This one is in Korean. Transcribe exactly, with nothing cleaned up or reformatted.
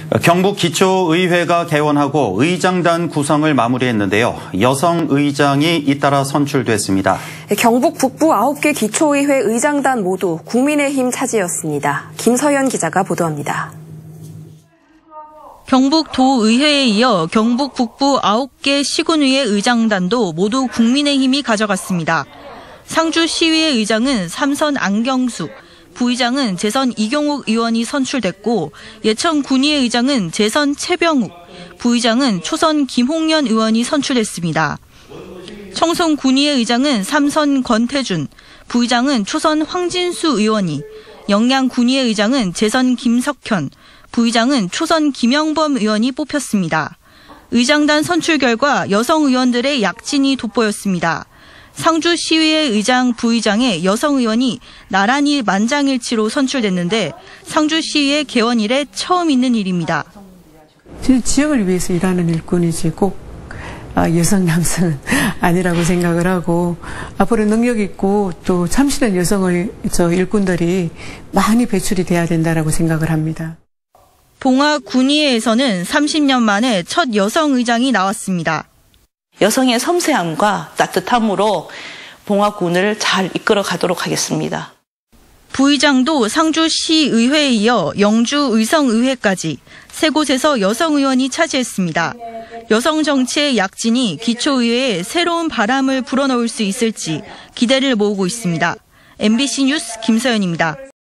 경북 기초의회가 개원하고 의장단 구성을 마무리했는데요. 여성 의장이 잇따라 선출됐습니다. 경북 북부 아홉 개 기초의회 의장단 모두 국민의힘 차지였습니다. 김서연 기자가 보도합니다. 경북 도의회에 이어 경북 북부 아홉 개 시군의회 의장단도 모두 국민의힘이 가져갔습니다. 상주시의회 의장은 삼선 안경수, 부의장은 재선 이경욱 의원이 선출됐고 예천 군의회 의장은 재선 최병욱, 부의장은 초선 김홍연 의원이 선출됐습니다. 청송 군의회 의장은 삼선 권태준, 부의장은 초선 황진수 의원이, 영양 군의회 의장은 재선 김석현, 부의장은 초선 김영범 의원이 뽑혔습니다. 의장단 선출 결과 여성 의원들의 약진이 돋보였습니다. 상주시의회 의장, 부의장의 여성 의원이 나란히 만장일치로 선출됐는데 상주시의회 개원 이래 처음 있는 일입니다. 지역을 위해서 일하는 일꾼이지 꼭 여성, 남성은 아니라고 생각을 하고 앞으로 능력 있고 또 참신한 여성의 저 일꾼들이 많이 배출이 돼야 된다라고 생각을 합니다. 봉화 군의회에서는 삼십 년 만에 첫 여성 의장이 나왔습니다. 여성의 섬세함과 따뜻함으로 봉화군을 잘 이끌어 가도록 하겠습니다. 부의장도 상주시의회에 이어 영주의성의회까지 세 곳에서 여성 의원이 차지했습니다. 여성 정치의 약진이 기초의회에 새로운 바람을 불어넣을 수 있을지 기대를 모으고 있습니다. 엠비씨 뉴스 김서연입니다.